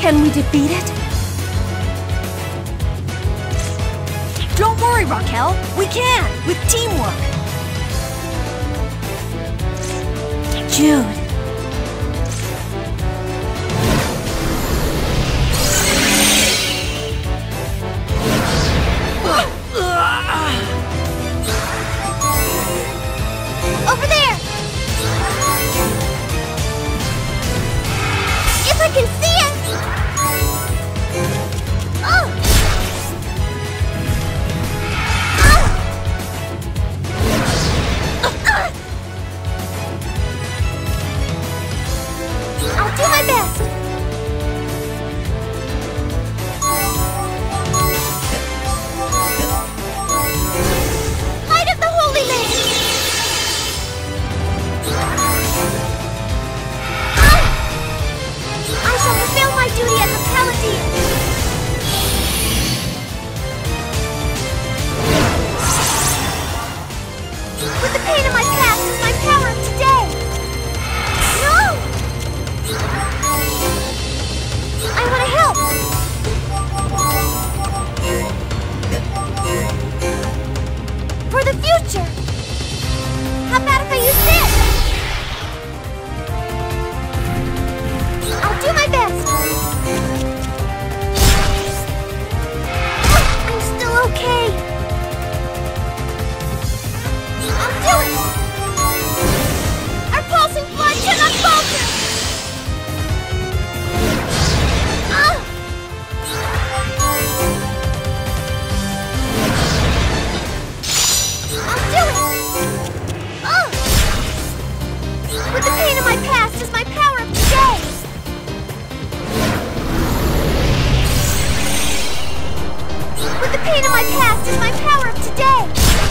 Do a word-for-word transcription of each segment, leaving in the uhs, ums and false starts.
Can we defeat it? Don't worry, Raquel. We can, with teamwork. Jude. Over there! If I can see it! Oh! Oh! I'll do my best! Light of the Holy Land! I shall fulfill my duty as a Paladin! With the pain of my past is my power of today! No! I want to help! For the future! How about if I use this? I'll do my best! I'm still okay! I'll do it! Our pulsing blood cannot falter! Ah! I'll do it! Oh! With the pain of my past is my power of today! With the pain of my past is my power of today!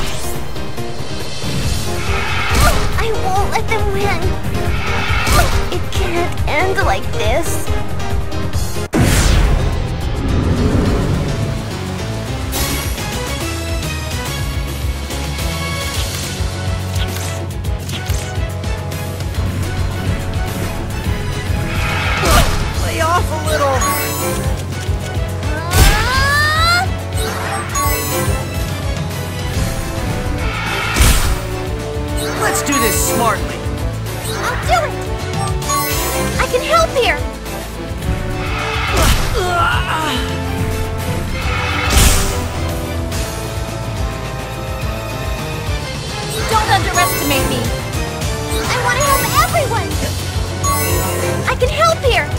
I won't let them win! It can't end like this! Lay off a little! Let's do this smartly. I'll do it! I can help here! Don't underestimate me. I want to help everyone! I can help here!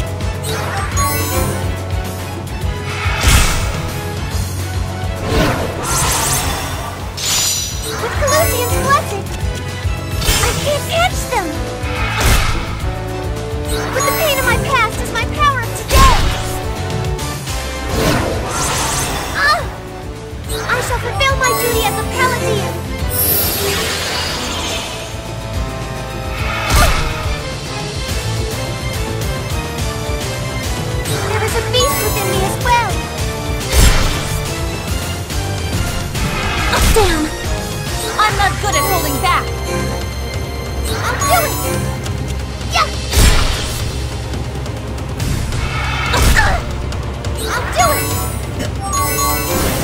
With Colossians blessed, I can't catch them! With the pain of my past is my power of today! Ah! I shall fulfill my duty as a Paladin! There is a beast within me as well! Up, down. I'm not good at holding back. I'll do it! Yeah! I'll do it!